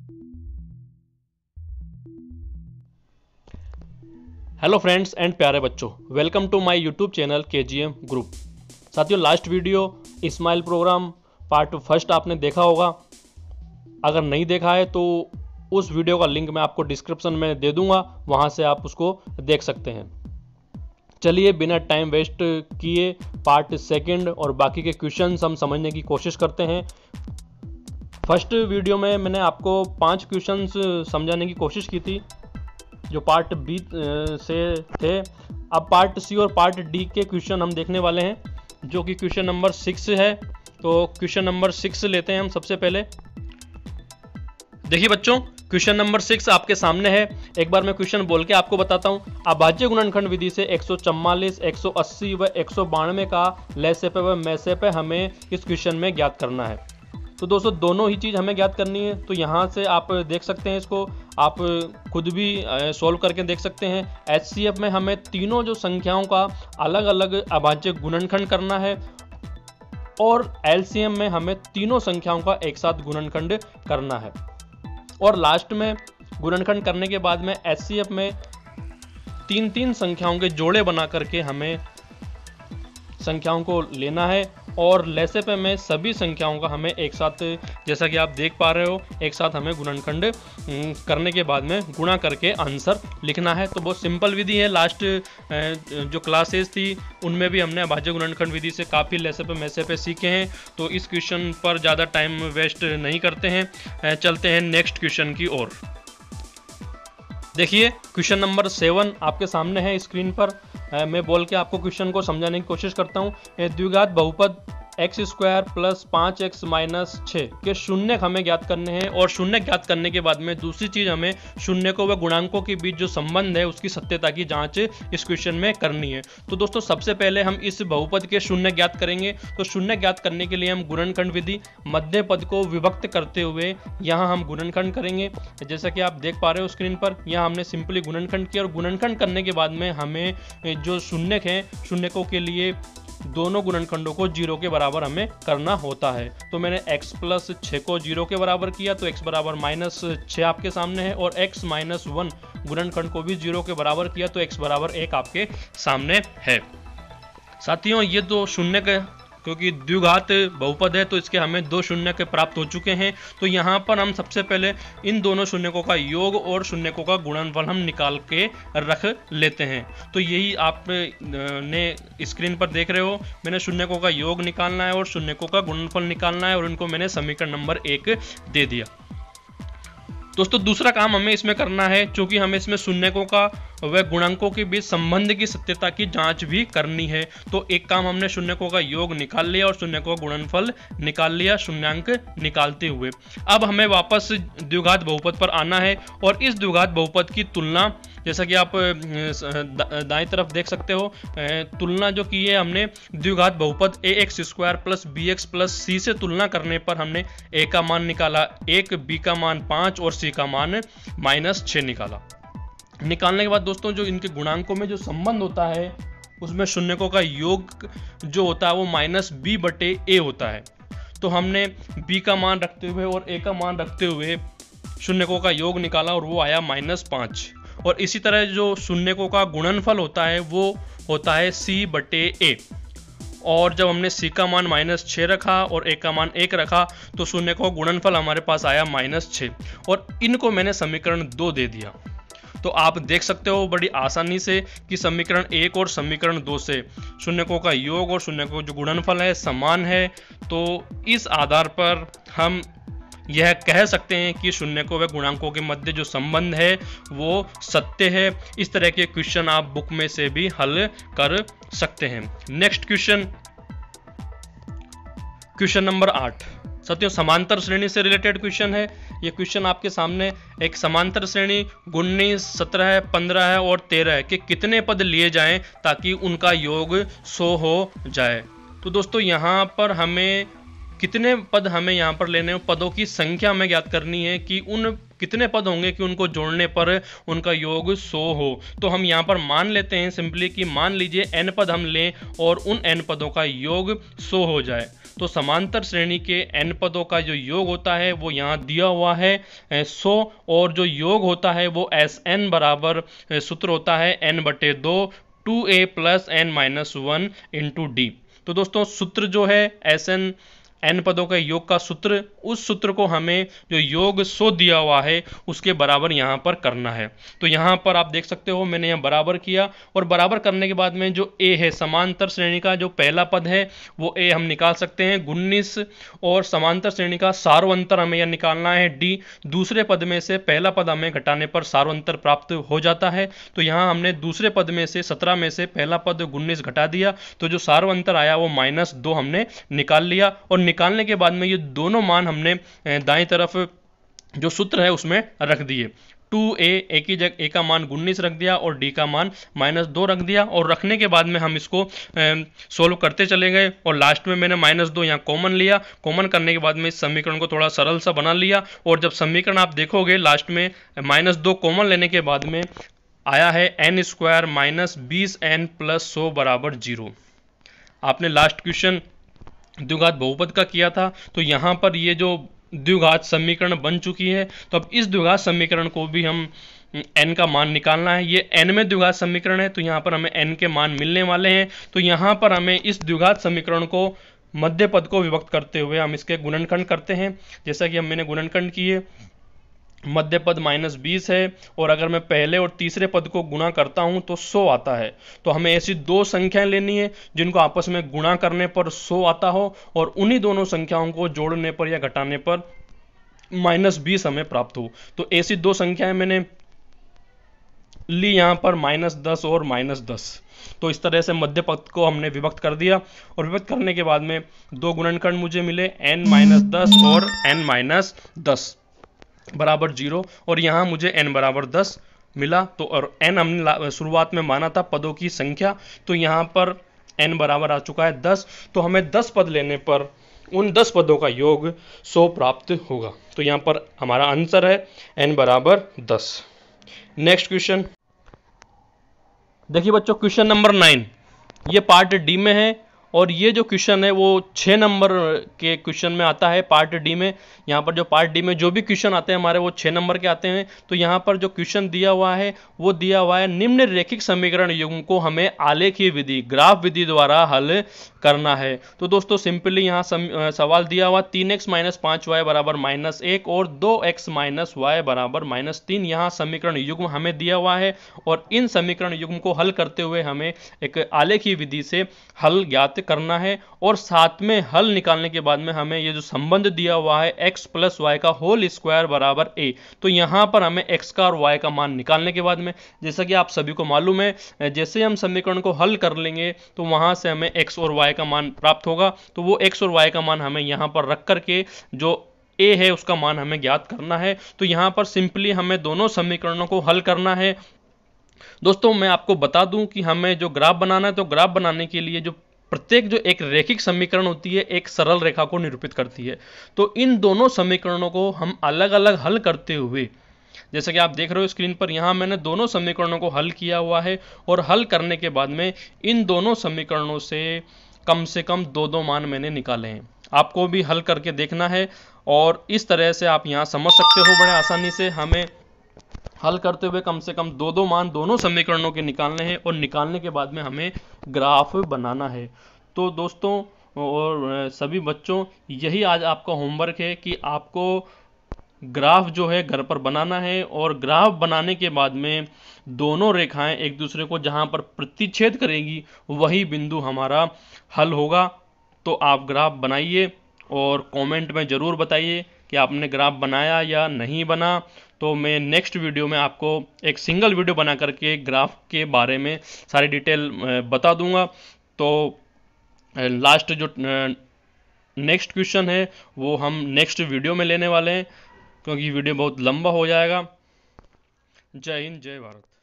Hello friends and प्यारे बच्चों, welcome to my YouTube channel KGM group. साथियों, last video smile programme part first आपने देखा होगा। अगर नहीं देखा है तो उस वीडियो का लिंक मैं आपको डिस्क्रिप्शन में दे दूंगा, वहां से आप उसको देख सकते हैं। चलिए बिना टाइम वेस्ट किए पार्ट सेकंड और बाकी के क्वेश्चंस हम समझने की कोशिश करते हैं। फर्स्ट वीडियो में मैंने आपको 5 क्वेश्चंस समझाने की कोशिश की थी जो पार्ट बी से थे। अब पार्ट सी और पार्ट डी के क्वेश्चन हम देखने वाले हैं, जो कि क्वेश्चन नंबर 6 है। तो क्वेश्चन नंबर 6 लेते हैं हम सबसे पहले। देखिए बच्चों, क्वेश्चन नंबर 6 आपके सामने है। एक बार मैं क्वेश्चन बोल के आपको बताता हूं। अभाज्य गुणनखंड विधि से 144, 180 व 192 का लैसेपे व मैसेपे हमें इस क्वेश्चन में ज्ञात करना है। तो दोस्तों दोनों ही चीज़ हमें ज्ञात करनी है। तो यहाँ से आप देख सकते हैं, इसको आप खुद भी सॉल्व करके देख सकते हैं। HCF में हमें तीनों जो संख्याओं का अलग अलग अभाज्य गुणनखंड करना है और LCM में हमें तीनों संख्याओं का एक साथ गुणनखंड करना है। और लास्ट में गुणनखंड करने के बाद में HCF में 3-3 संख्याओं के जोड़े बना करके हमें संख्याओं को लेना है और लैसेपे में सभी संख्याओं का हमें एक साथ, जैसा कि आप देख पा रहे हो, एक साथ हमें गुणनखंड करने के बाद में गुणा करके आंसर लिखना है। तो बहुत सिंपल विधि है। लास्ट जो क्लासेस थी उनमें भी हमने अभाज्य गुणनखंड विधि से काफ़ी लैसेपे मैसेपे सीखे हैं। तो इस क्वेश्चन पर ज़्यादा टाइम वेस्ट नहीं करते हैं, चलते हैं नेक्स्ट क्वेश्चन की ओर। देखिए क्वेश्चन नंबर 7 आपके सामने है स्क्रीन पर। मैं बोल के आपको क्वेश्चन को समझाने की कोशिश करता हूँ। द्विघात बहुपद x² + 5x - 6 के शून्य हमें ज्ञात करने हैं और शून्य ज्ञात करने के बाद में दूसरी चीज हमें शून्य को व गुणांकों के बीच जो संबंध है उसकी सत्यता की जांच इस क्वेश्चन में करनी है। तो दोस्तों सबसे पहले हम इस बहुपद के शून्य ज्ञात करेंगे। तो शून्य ज्ञात करने के लिए हम गुणनखंड विधि मध्य पद को विभक्त करते हुए यहाँ हम गुणनखंड करेंगे। जैसा कि आप देख पा रहे हो स्क्रीन पर, यहाँ हमने सिंपली गुणनखंड किया और गुणनखंड करने के बाद में हमें जो शून्य है, शून्यकों के लिए दोनों गुणनखंडों को 0 के बराबर हमें करना होता है। तो मैंने x + 6 को 0 के बराबर किया, तो x बराबर -6 आपके सामने है और x - 1 गुणनखंड को भी 0 के बराबर किया, तो x बराबर 1 आपके सामने है। साथियों ये दो शून्य के, क्योंकि द्विघात बहुपद है तो इसके हमें 2 शून्य के प्राप्त हो चुके हैं। तो यहाँ पर हम सबसे पहले इन दोनों शून्यकों का योग और शून्यकों का गुणनफल हम निकाल के रख लेते हैं। तो यही आप ने स्क्रीन पर देख रहे हो, मैंने शून्यकों का योग निकालना है और शून्यकों का गुणनफल निकालना है और इनको मैंने समीकरण नंबर 1 दे दिया। दोस्तों दूसरा काम हमें इसमें करना है, क्योंकि हमें इसमें शून्यकों का व गुणांकों के बीच संबंध की सत्यता की जांच भी करनी है। तो एक काम हमने शून्यकों का योग निकाल लिया और शून्यकों का गुणनफल निकाल लिया शून्यांक निकालते हुए। अब हमें वापस द्विघात बहुपद पर आना है और इस द्विघात बहुपद की तुलना, जैसा कि आप दाएं तरफ देख सकते हो, तुलना जो की है हमने द्विघात बहुपद ax² + bx + c से तुलना करने पर हमने a का मान निकाला 1, b का मान 5 और c का मान -6 निकाला। निकालने के बाद दोस्तों जो इनके गुणांकों में जो संबंध होता है उसमें शून्यकों का योग जो होता है वो -b/a होता है। तो हमने b का मान रखते हुए और a का मान रखते हुए शून्यकों का योग निकाला और वो आया -5। और इसी तरह जो शून्यकों का गुणनफल होता है वो होता है c/a। और जब हमने c का मान -6 रखा और a का मान 1 रखा तो शून्यकों का गुणनफल हमारे पास आया -6 और इनको मैंने समीकरण 2 दे दिया। तो आप देख सकते हो बड़ी आसानी से कि समीकरण 1 और समीकरण 2 से शून्यकों का योग और शून्यकों जो गुणनफल है समान है। तो इस आधार पर हम यह कह सकते हैं कि शून्यकों व गुणांकों के मध्य जो संबंध है वो सत्य है। इस तरह के क्वेश्चन आप बुक में से भी हल कर सकते हैं। Next question, question number 8। साथियों समांतर श्रेणी से रिलेटेड क्वेश्चन है। ये क्वेश्चन आपके सामने एक समांतर श्रेणी 19, 17, 15 और 13 के कितने पद लिए जाएं ताकि उनका योग 100 हो जाए। तो दोस्तों यहाँ पर हमें कितने पद हमें यहाँ पर लेने हैं, पदों की संख्या हमें ज्ञात करनी है कि उन कितने पद होंगे कि उनको जोड़ने पर उनका योग 100 हो। तो हम यहाँ पर मान लेते हैं सिंपली कि मान लीजिए n पद हम लें और उन n पदों का योग 100 हो जाए। तो समांतर श्रेणी के n पदों का जो योग होता है वो यहाँ दिया हुआ है 100, और जो योग होता है वो Sn बराबर सूत्र होता है n/2 2a + n-1 × d। तो दोस्तों सूत्र जो है Sn n पदों के योग का सूत्र, उस सूत्र को हमें जो योग 100 दिया हुआ है उसके बराबर यहाँ पर करना है। तो यहाँ पर आप देख सकते हो मैंने यहाँ बराबर किया, और बराबर करने के बाद में जो a है समांतर श्रेणी का जो पहला पद है वो a हम निकाल सकते हैं 19, और समांतर श्रेणी का सार्वंतर हमें यह निकालना है d। दूसरे पद में से पहला पद हमें घटाने पर सार्वंतर प्राप्त हो जाता है। तो यहाँ हमने दूसरे पद में से 17 में से पहला पद 19 घटा दिया, तो जो सार्वंतर आया वो -2 हमने निकाल लिया, और निकालने के बाद में ये दोनों मान हमने दाईं तरफ जो सूत्र है उसमें रख दिए। 2a एक ही जगह a का मान 19 रख दिया और d का मान -2 रख दिया, और रखने के बाद में हम इसको सोल्व करते चले गए, और लास्ट में मैंने -2 यहाँ कॉमन लिया। कॉमन करने के बाद में इस समीकरण को थोड़ा सरल सा बना लिया, और जब समीकरण आप देखोगे लास्ट में -2 कॉमन लेने के बाद में आया है n² - 20n + 100 = 0। आपने लास्ट क्वेश्चन द्विघात बहुपद का किया था, तो यहाँ पर ये जो द्विघात समीकरण बन चुकी है। तो अब इस द्विघात समीकरण को भी हम n का मान निकालना है। ये n में द्विघात समीकरण है, तो यहाँ पर हमें n के मान मिलने वाले हैं। तो यहाँ पर हमें इस द्विघात समीकरण को मध्य पद को विभक्त करते हुए हम इसके गुणनखंड करते हैं। जैसा कि मैंने गुणनखंड किए, मध्य पद -20 है, और अगर मैं पहले और तीसरे पद को गुणा करता हूं तो 100 आता है। तो हमें ऐसी दो संख्याएं लेनी है जिनको आपस में गुणा करने पर 100 आता हो, और उन्हीं दोनों संख्याओं को जोड़ने पर या घटाने पर -20 हमें प्राप्त हो। तो ऐसी दो संख्याएं मैंने ली यहाँ पर -10 और -10। तो इस तरह से मध्य पद को हमने विभक्त कर दिया, और विभक्त करने के बाद में दो गुणनखंड मुझे मिले n-10 और n-10 बराबर 0, और यहाँ मुझे n बराबर 10 मिला। तो और n हमने शुरुआत में माना था पदों की संख्या, तो यहाँ पर n बराबर आ चुका है 10। तो हमें 10 पद लेने पर उन 10 पदों का योग 100 प्राप्त होगा। तो यहाँ पर हमारा आंसर है n बराबर 10। नेक्स्ट क्वेश्चन देखिए बच्चों, क्वेश्चन नंबर 9 ये पार्ट डी में है, और ये जो क्वेश्चन है वो 6 नंबर के क्वेश्चन में आता है पार्ट डी में। यहाँ पर जो पार्ट डी में जो भी क्वेश्चन आते हैं हमारे वो 6 नंबर के आते हैं। तो यहाँ पर जो क्वेश्चन दिया हुआ है वो दिया हुआ है निम्न रेखिक समीकरण युग्म को हमें आलेखीय विधि ग्राफ विधि द्वारा हल करना है। तो दोस्तों सिंपली यहाँ सवाल दिया हुआ 3x - 5y = -1 और 2x - y = -3 यहाँ समीकरण युग्म हमें दिया हुआ है, और इन समीकरण युग्म को हल करते हुए हमें एक आलेखीय विधि से हल ज्ञात करना है, और साथ में हल निकालने के बाद में हमें ये जो संबंध दिया हुआ है x + y का होल स्क्वायर बराबर a। तो यहाँ पर हमें x का और y का मान निकालने के बाद में, जैसा कि आप सभी को मालूम है, जैसे हम समीकरण को हल कर लेंगे तो वहां से हमें x और y का मान प्राप्त होगा। तो वो x और y का मान हमें यहाँ पर रख करके जो a है उसका मान हमें ज्ञात करना है। तो यहाँ पर सिंपली हमें दोनों समीकरणों को हल करना है। दोस्तों मैं आपको बता दूं कि हमें जो ग्राफ बनाना है, तो ग्राफ बनाने के लिए जो प्रत्येक जो एक रैखिक समीकरण होती है एक सरल रेखा को निरूपित करती है। तो इन दोनों समीकरणों को हम अलग अलग हल करते हुए, जैसा कि आप देख रहे हो स्क्रीन पर, यहाँ मैंने दोनों समीकरणों को हल किया हुआ है, और हल करने के बाद में इन दोनों समीकरणों से कम 2 मान मैंने निकाले हैं। आपको भी हल करके देखना है, और इस तरह से आप यहाँ समझ सकते हो बड़े आसानी से। हमें हल करते हुए कम से कम 2 मान दोनों समीकरणों के निकालने हैं, और निकालने के बाद में हमें ग्राफ बनाना है। तो दोस्तों और सभी बच्चों, यही आज आपका होमवर्क है कि आपको ग्राफ जो है घर पर बनाना है, और ग्राफ बनाने के बाद में दोनों रेखाएं एक दूसरे को जहां पर प्रतिच्छेद करेगी वही बिंदु हमारा हल होगा। तो आप ग्राफ बनाइए और कमेंट में ज़रूर बताइए कि आपने ग्राफ बनाया या नहीं बना। तो मैं नेक्स्ट वीडियो में आपको एक सिंगल वीडियो बना करके ग्राफ के बारे में सारी डिटेल बता दूंगा। तो लास्ट जो नेक्स्ट क्वेश्चन है वो हम नेक्स्ट वीडियो में लेने वाले हैं, क्योंकि वीडियो बहुत लंबा हो जाएगा। जय हिंद, जय भारत।